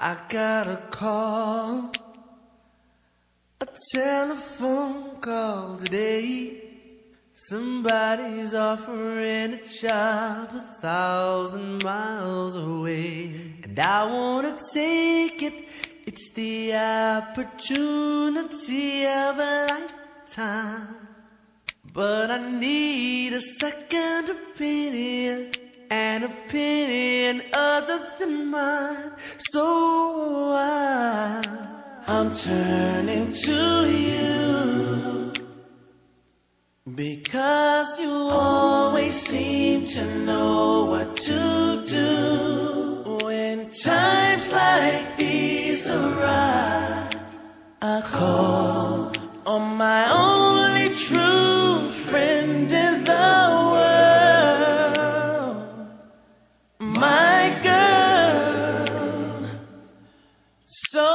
I got a call, a telephone call today. Somebody's offering a job 1,000 miles away, and I wanna take it. It's the opportunity of a lifetime, but I need a second opinion, an opinion other than mine. So I'm turning to you, because you always seem to know what to do. When times like these arise, I call on my only true friend in the world, my girl. So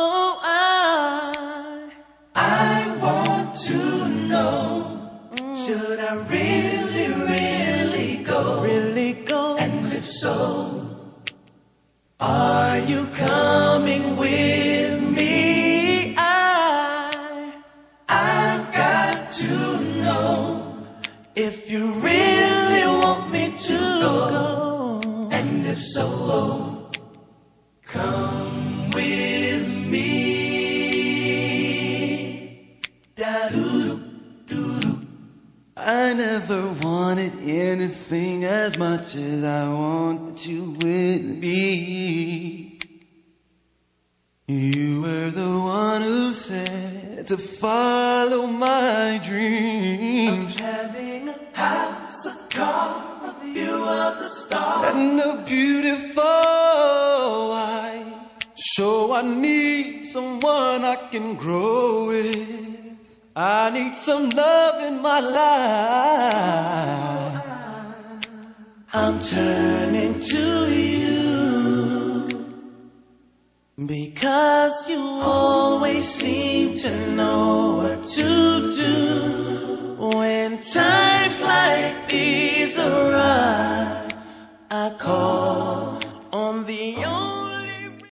I want to know, should I really go? And if so, are you coming with me? I've got to know if you really want me to go. And if so, come with me. Da-doo-doo-doo-doo. I never wanted anything as much as I want you with me. You were the one who said to follow my dreams, of having a house, a car, a view of the stars, and a beautiful wife. So I need someone I can grow with. I need some love in my life. I'm turning to you, because you always seem to know what to do. When times like these arise, I call